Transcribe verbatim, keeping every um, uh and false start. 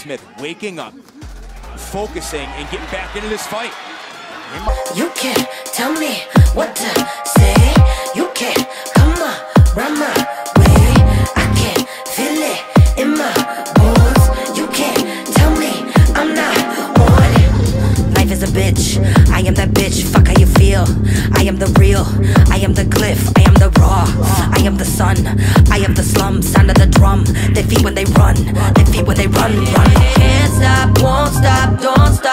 Smith waking up, focusing, and getting back into this fight. You can't tell me what to say. You can't come around my way. I can't feel it in my bones. You can't tell me I'm not on. Life is a bitch, I am that bitch. Fuck how you feel. I am the real, I am the cliff, I am the raw, I am the sun, I am the slum. Sound of the drum, they feed when they run, they feed when they run, run. Can't stop, won't stop, don't stop.